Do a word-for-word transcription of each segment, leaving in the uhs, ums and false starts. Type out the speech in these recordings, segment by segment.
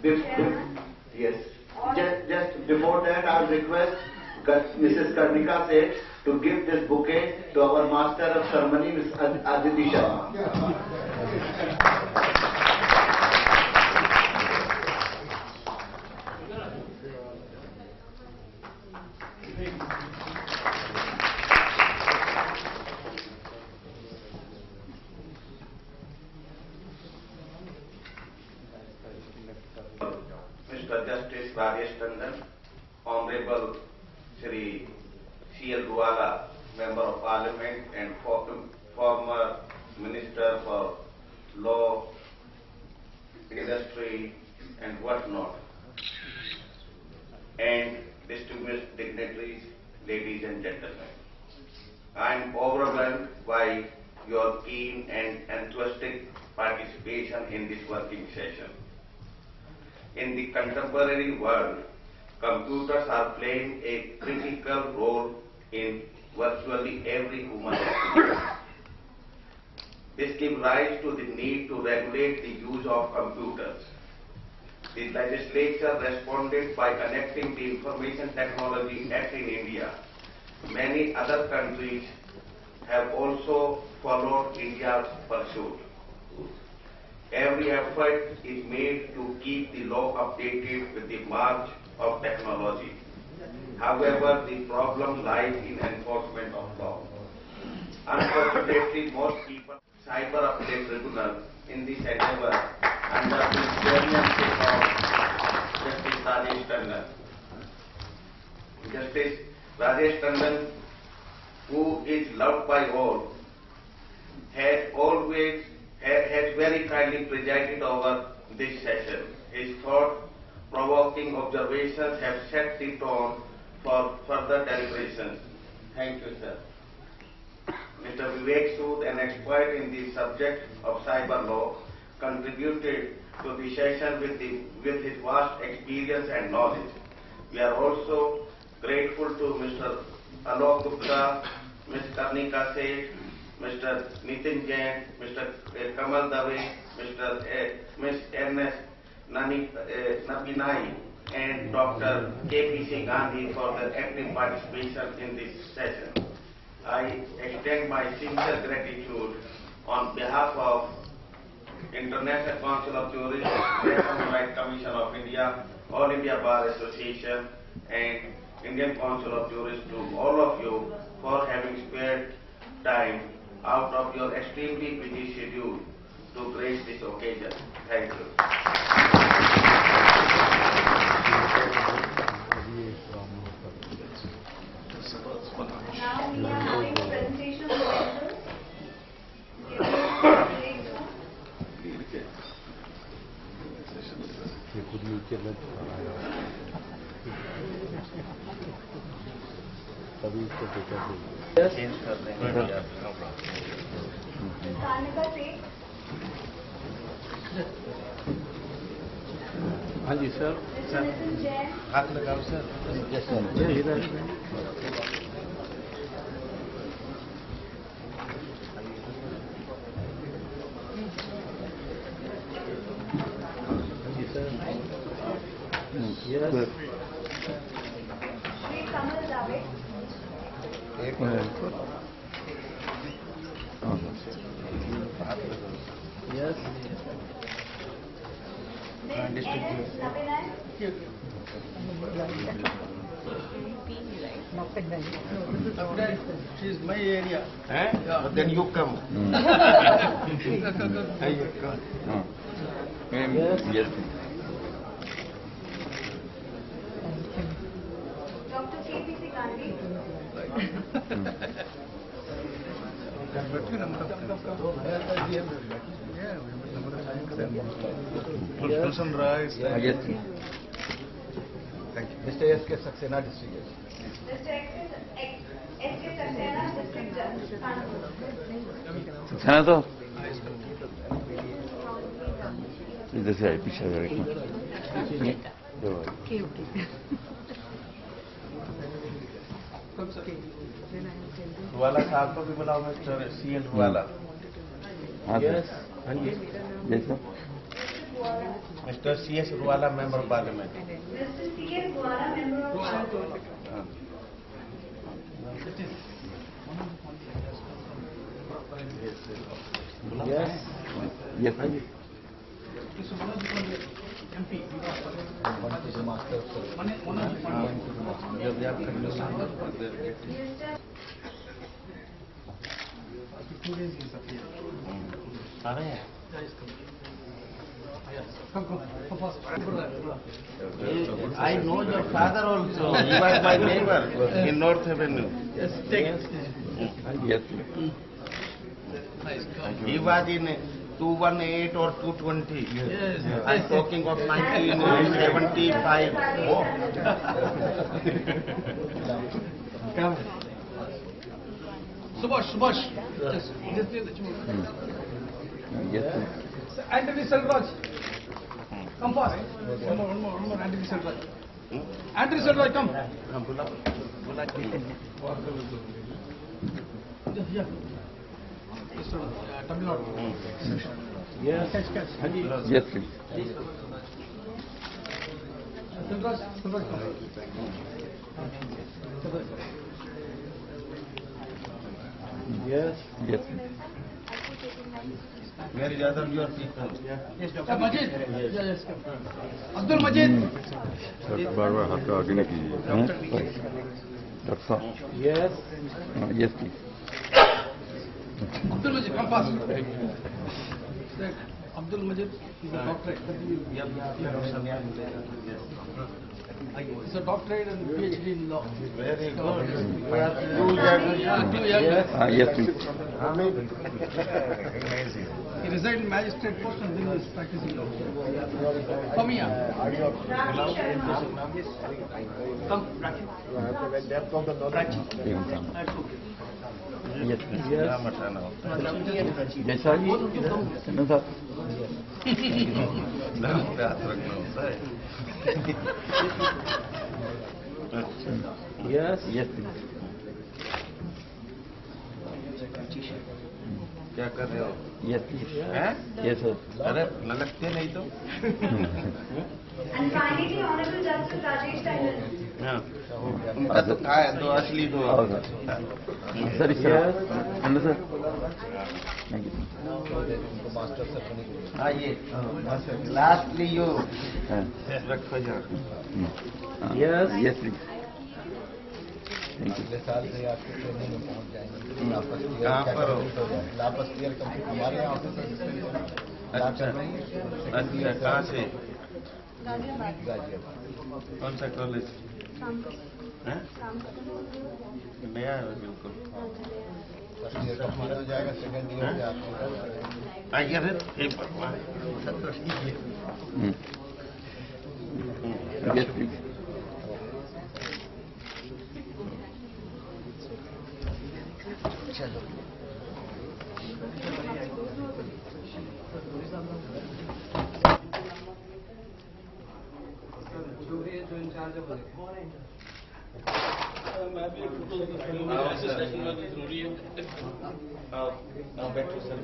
Yes. Just, just before that, I will request Missus Karnika Seth to give this bouquet to our Master of Ceremony, Miss Aditi Sharma. Mister Justice Rajesh Tandon, Honorable Shri C L Ruwala, Member of Parliament and former Minister for Law, Industry and whatnot, and distinguished dignitaries, ladies and gentlemen. I am overwhelmed by your keen and enthusiastic participation in this working session. In the contemporary world, computers are playing a critical role in virtually every human activity. This gives rise to the need to regulate the use of computers. The legislature responded by connecting the Information Technology Act in India. Many other countries have also followed India's pursuit. Every effort is made to keep the law updated with the march of technology. However, the problem lies in enforcement of law. Unfortunately, most people cyber update tribunal in this endeavor under the chairmanship of Justice Rajesh Tandon. Justice Rajesh Tandon, who is loved by all, has always has very kindly presided over this session. His thought-provoking observations have set the tone for further deliberations. Thank you, sir. Mister Vivek Sood, an expert in the subject of cyber law, contributed to the session with, the, with his vast experience and knowledge. We are also grateful to Mister Alok Gupta, Miz Karnika Seth, Mister Nitin Jain, Mister Kamal Dave, Mister Miz N S Nabinai, and Doctor K P C Gandhi for their active participation in this session. I extend my sincere gratitude on behalf of International Council of Jurists, National Rights Commission of India, All India Bar Association, and Indian Council of Jurists to all of you for having spared time out of your extremely busy schedule to grace this occasion. Thank you. Now we are having a presentation of members. Yes. Change कर देंगे. Karnika Seth. हाँ जी sir. Mister Nitin Jain. हाथ लगाओ sir. Yes, sir. इधर. जी sir. Yes. Shri Kamal Dave. एक minute. Yes. Miz N S Nabinai. She is my area. Eh? Yeah. But then you come. Mm. You come. Mm. Yes. Yes. Doctor K P C Gandhi. Person rise. Yes. Thank you. Mister S K Saxena, District Judge. Mister S K Saxena, District Judge. Saxena तो इधर से आए पीछे जा रही Okay, okay. रुवाला साहब को भी बुलाओ. Mister C L Ruwala. हाँ यस. हाँ जी. जैसा mister Doctor C S Ruwala, Member of Parliament. Mister C S Ruwala, Member of Parliament. Yes. Yes. M P. Master. Two days is up here. Are you? Come, come, come fast. I know your father also. He was my neighbor in North Avenue. Yes, take it. Yes. Nice. He was in two eighteen or two twenty. Yes. I'm talking of nineteen seventy-five. Oh. Come. Subhash, Subhash. Yes. Yes. Anthony Selvraj. Come fast. One more, one more, one more. Anthony Selvraj. Anthony Selvraj, come. Yeah. Tamil Nadu. Yes. Catch, catch. Yes, please. Selvraj, Selvraj, come. Yes. Yes. Where is other your people? Yes, Doctor Majid. Yes, yes. Abdul Majid. बार बार हाथ का आगे न कीजिए doctor साहब Yes. Yes please Abdul Majid, come fast. Abdul Majid is a doctorate. Yeah, It's a doctorate and PhD in law. Very good. You are two years. Yes. हाँ yes please Amazing. He resigned in magistrate post and then he is practicing law. Come here. Come, Raji. Raji. Yes please Yes. जैसा जी ना साहब Yes. Yes please क्या कर रहे हो? Yes please हैं? Yes sir अरे ललकते नहीं तो? And finally, Honorable Justice Rajesh Tandon. हाँ. उनका तो कहा है तो असली तो और सर इस तरह है सर थैंक यू आइए लास्टली यू रखो यहाँ yes yes please thank you पिछले साल से आपके ट्रेनिंग में पहुंच जाएंगे लापस कहाँ पर हो? लापस क्लियर कंप्लीट हमारे यहाँ ऑफिस है अच्छा अच्छा कहाँ से? गाजियाबाद कौन सा कॉलेज? हैं? नया है बिल्कुल फर्स्ट ईयर कंप्लीट हो जाएगा सेकंड ईयर में आपको आइए फिर हे भगवान यस प्लीज चलो मैं भी फोटो जरूरी है बैठो sir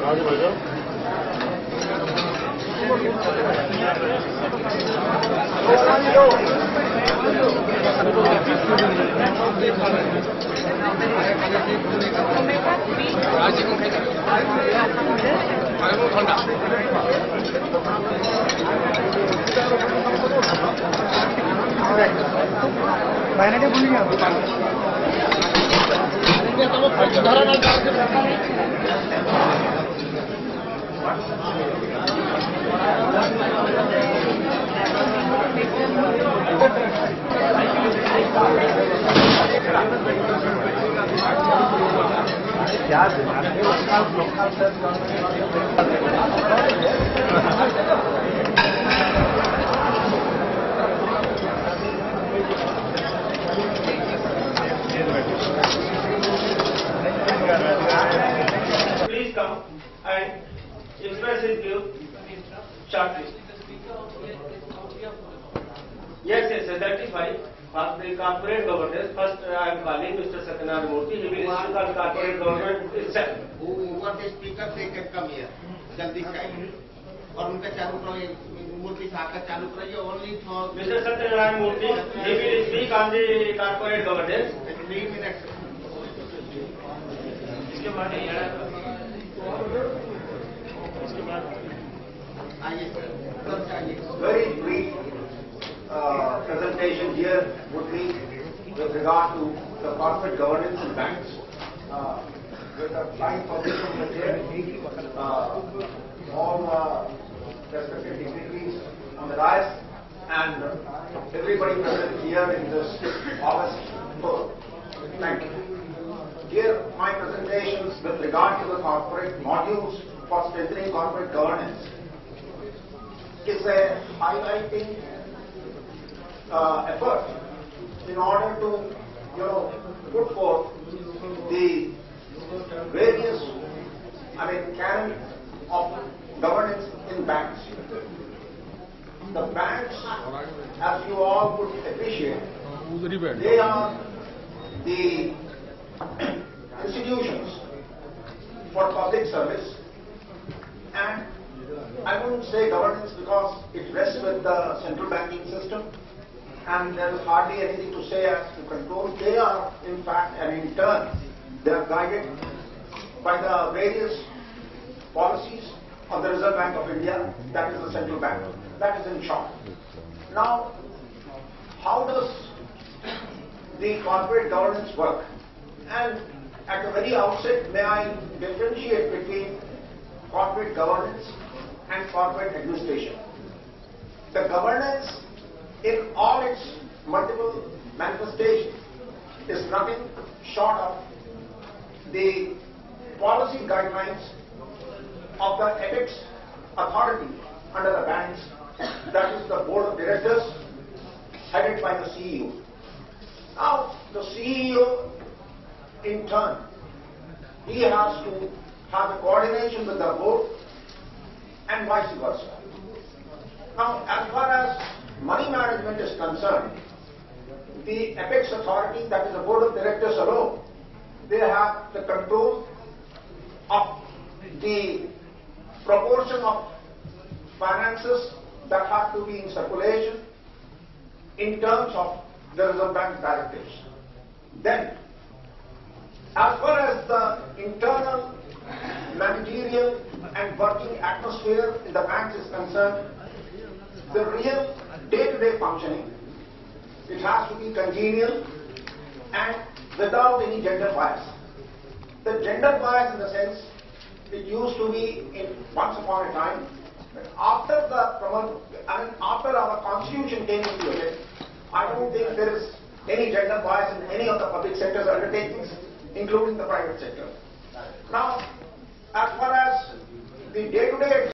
Please come and express his view shortly. Yes, yes, that is fine. Of the corporate governance, first uh, I am calling Mister Satyanarayana Murthy. He will speak on corporate government itself. ऊपर से speaker से एक कम है जल्दी चाहिए और उनका चालू करो मूर्ति साहब का चालू करिए only for Mister Satyanarayana Murthy, he will speak on the corporate governance. Three minutes इसके बाद इसके बाद आइए सब चाहिए Very brief uh, presentation here would be with regard to the corporate governance in banks. Uh, with the fine permission of the chair, uh, all uh, respected dignitaries on the dais and everybody present here in this August fourth. Thank you. Here my presentations with regard to the corporate modules for strengthening corporate governance is a highlighting uh, effort in order to, you know, put forth the various, I mean, canon of governance in banks. The banks, as you all would appreciate, they are the institutions for public service, and I wouldn't say governance because it rests with the central banking system and there is hardly anything to say as to control. They are in fact and in turn they are guided by the various policies of the Reserve Bank of India, that is the central bank. That is in short. Now, how does the corporate governance work? And at the very outset, may I differentiate between corporate governance and corporate administration. The governance in all its multiple manifestations is nothing short of the policy guidelines of the ethics authority under the banks, that is the board of directors headed by the C E O. Now, the C E O in turn, he has to have a coordination with the board and vice versa. Now, as far as money management is concerned, the apex authority, that is the board of directors alone, they have the control of the proportion of finances that have to be in circulation in terms of the Reserve Bank directives. Then, as far as the internal managerial and working atmosphere in the banks is concerned, the real day-to-day functioning, it has to be congenial and without any gender bias. The gender bias in the sense, it used to be in once upon a time, but after the I mean, after our constitution came into effect, I don't think there is any gender bias in any of the public sector's undertakings, including the private sector. Now, as far as the day-to-day